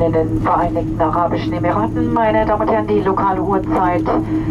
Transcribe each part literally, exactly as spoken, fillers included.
in den Vereinigten Arabischen Emiraten. Meine Damen und Herren, die lokale Uhrzeit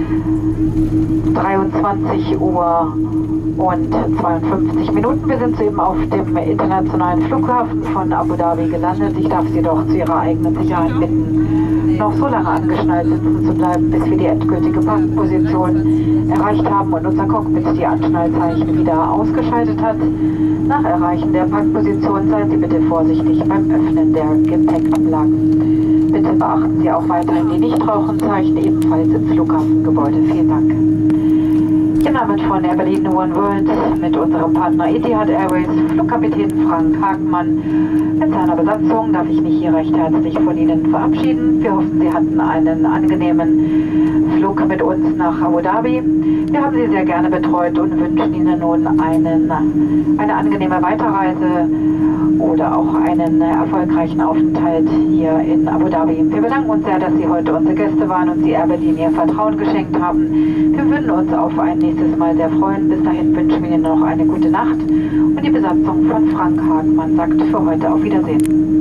dreiundzwanzig Uhr und zweiundfünfzig Minuten. Wir sind soeben auf dem internationalen Flughafen von Abu Dhabi gelandet. Ich darf Sie doch zu Ihrer eigenen Sicherheit bitten, noch so lange angeschnallt sitzen zu bleiben, bis wir die endgültige Parkposition erreicht haben und unser Cockpit die Anschnallzeichen wieder ausgeschaltet hat. Nach Erreichen der Parkposition seien Sie bitte vorsichtig beim Öffnen der Gepäckablagen. Bitte beachten Sie auch weiterhin die Nichtrauchenzeichen, ebenfalls im Flughafengebäude. Vielen Dank. Im Namen von Air Berlin One World mit unserem Partner Etihad Airways, Flugkapitän Frank Hagmann mit seiner Besatzung darf ich mich hier recht herzlich von Ihnen verabschieden. Wir hoffen, Sie hatten einen angenehmen Flug mit uns nach Abu Dhabi. Wir haben Sie sehr gerne betreut und wünschen Ihnen nun einen, eine angenehme Weiterreise oder auch einen erfolgreichen Aufenthalt hier in Abu Dhabi. Wir bedanken uns sehr, dass Sie heute unsere Gäste waren und Sie Air Berlin Ihr Vertrauen geschenkt haben. Wir würden uns auf ein nächstes Mal sehr freuen. Bis dahin wünschen wir Ihnen noch eine gute Nacht und die Besatzung von Frank Hagmann sagt für heute auf Wiedersehen.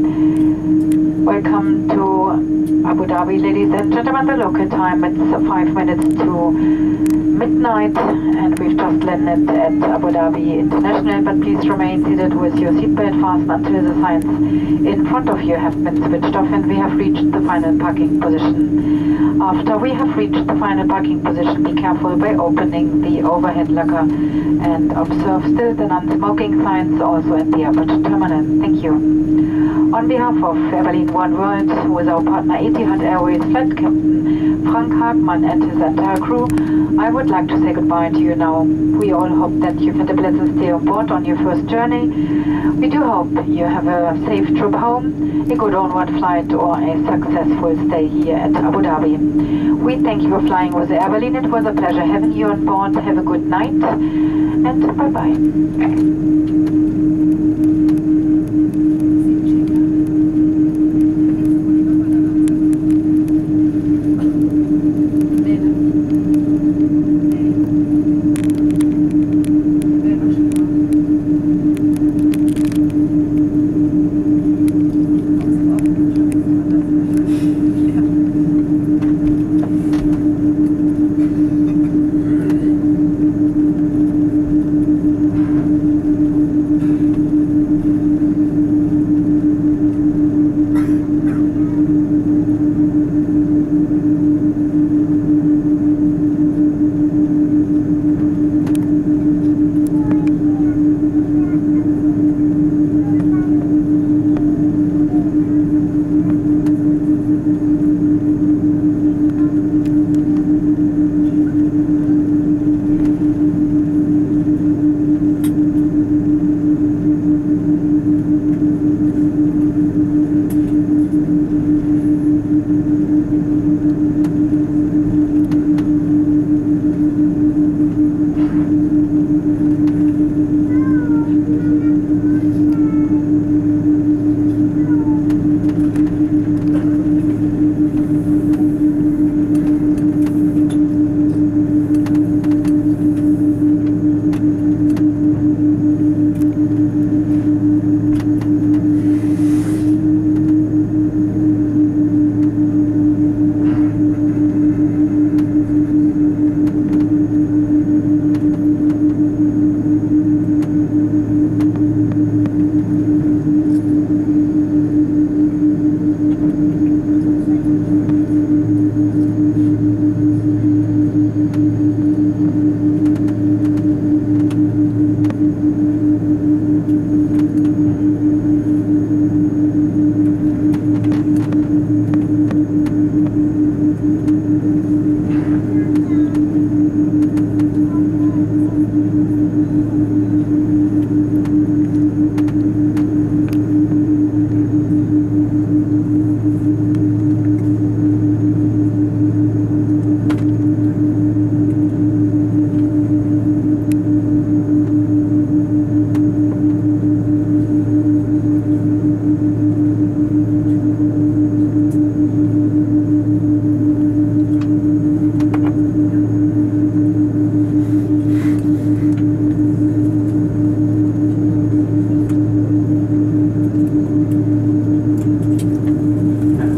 Welcome to Abu Dhabi, ladies and gentlemen. The local time it's five minutes to midnight and we've just landed at Abu Dhabi International, but please remain seated with your seatbelt fastened until the signs in front of you have been switched off and we have reached the final parking position. After we have reached the final parking position, be careful by opening the overhead locker and observe still the non-smoking signs also at the airport terminal. Thank you. On behalf of Air Berlin One World, with our partner Etihad Airways Flight Captain Frank Hagmann and his entire crew, I would like to say goodbye to you now. We all hope that you've had a pleasant stay on board on your first journey. We do hope you have a safe trip home, a good onward flight or a successful stay here at Abu Dhabi. We thank you for flying with Air Berlin. It was a pleasure having you on board. Have a good night and bye-bye. Thank you.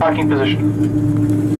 tracking position.